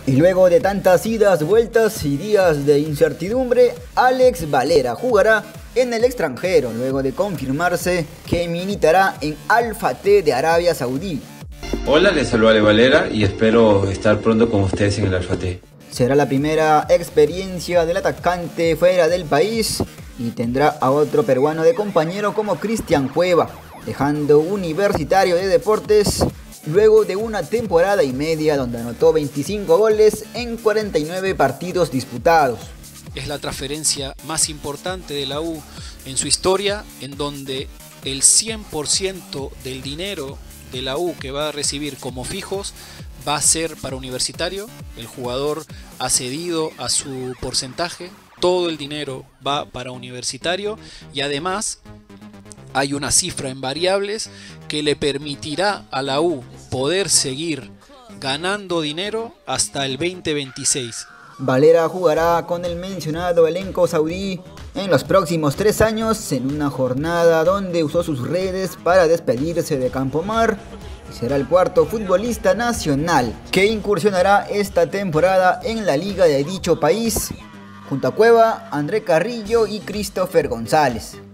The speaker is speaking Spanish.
Y luego de tantas idas, vueltas y días de incertidumbre, Alex Valera jugará en el extranjero luego de confirmarse que militará en Al-Fateh de Arabia Saudí. Hola, les saluda Ale Valera y espero estar pronto con ustedes en el Al-Fateh. Será la primera experiencia del atacante fuera del país y tendrá a otro peruano de compañero como Cristian Cueva, dejando Universitario de Deportes luego de una temporada y media donde anotó 25 goles en 49 partidos disputados. Es la transferencia más importante de la U en su historia, en donde el 100% del dinero de la U que va a recibir como fijos va a ser para Universitario. El jugador ha cedido a su porcentaje, todo el dinero va para Universitario y además hay una cifra en variables que le permitirá a la U poder seguir ganando dinero hasta el 2026. Valera jugará con el mencionado elenco saudí en los próximos 3 años en una jornada donde usó sus redes para despedirse de Campomar y será el cuarto futbolista nacional que incursionará esta temporada en la liga de dicho país, junto a Cueva, André Carrillo y Christopher González.